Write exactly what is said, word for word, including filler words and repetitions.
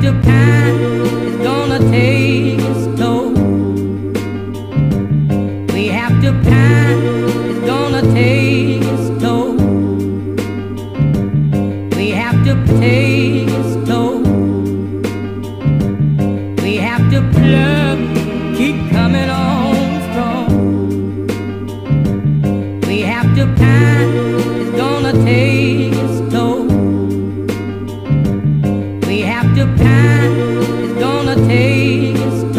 to pine, it's gonna take its toll. We have to pine, it's gonna take its toll. We have to take its toll. We have to plug, keep coming on strong. We have to pine, it's gonna take its toll. We have to pine, it's gonna take its toll.